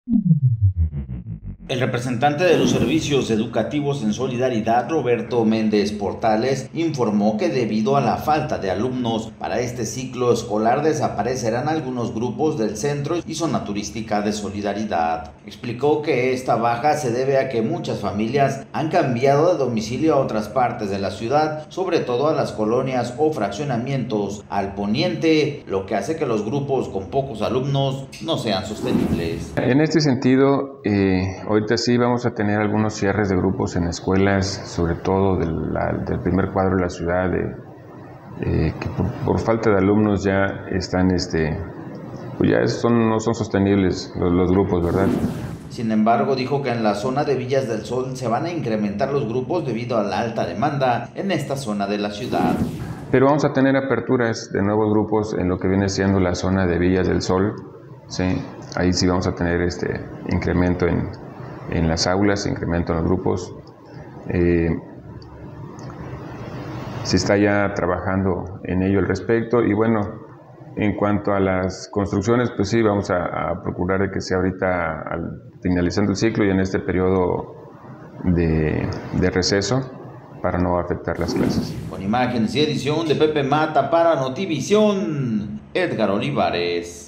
El representante de los servicios educativos en Solidaridad, Roberto Méndez Portales, informó que debido a la falta de alumnos para este ciclo escolar desaparecerán algunos grupos del centro y zona turística de Solidaridad. Explicó que esta baja se debe a que muchas familias han cambiado de domicilio a otras partes de la ciudad, sobre todo a las colonias o fraccionamientos al poniente, lo que hace que los grupos con pocos alumnos no sean sostenibles. En este sentido, ahorita sí vamos a tener algunos cierres de grupos en escuelas, sobre todo del primer cuadro de la ciudad, que por falta de alumnos ya están, pues ya no son sostenibles los grupos, ¿verdad? Sin embargo, dijo que en la zona de Villas del Sol se van a incrementar los grupos debido a la alta demanda en esta zona de la ciudad. Pero vamos a tener aperturas de nuevos grupos en lo que viene siendo la zona de Villas del Sol, ¿sí? Ahí sí vamos a tener incremento en las aulas, incremento en los grupos. Se está ya trabajando en ello al respecto y bueno, en cuanto a las construcciones, pues sí, vamos a procurar de que sea ahorita finalizando el ciclo y en este periodo de receso para no afectar las clases. Con imágenes y edición de Pepe Mata para Notivisión, Edgar Olivares.